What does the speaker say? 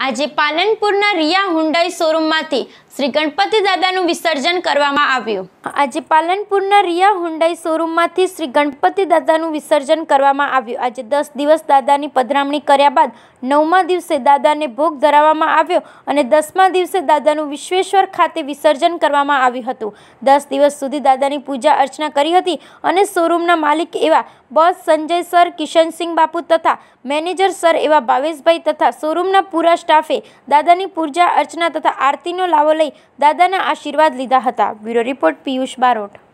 આજે પાલનપુરના રિયા હુન્ડાઈ શોરૂમમાંથી શ્રી ગણપતિ દાદાનું વિસર્જન કરવામાં આવ્યું। આજે પાલનપુરના રિયા હુન્ડાઈ શોરૂમમાંથી શ્રી ગણપતિ દાદાનું વિસર્જન કરવામાં આવ્યું। આજે 10 દિવસ દાદાની પધરામણી કર્યા બાદ 9મા દિવસે દાદાને ભોગ ધરાવવામાં આવ્યો અને 10મા દિવસે દાદાનું વિશ્વેશ્વર ખાતે વિસર્જન કરવામાં આવ્યું હતું। 10 દિવસ સુધી દાદાની પૂજા અર્ચના કરી હતી અને શોરૂમના માલિક એવા બોસ સંજય સર, કિશનસિંહ બાપુ તથા મેનેજર સર એવા ભાવેશભાઈ તથા શોરૂમના પૂરા સ્ટાફે દાદાની પૂજા અર્ચના તથા આરતીનો લાવો લઈ દાદાના આશીર્વાદ લીધા હતા। Bureau report Piyush Barot.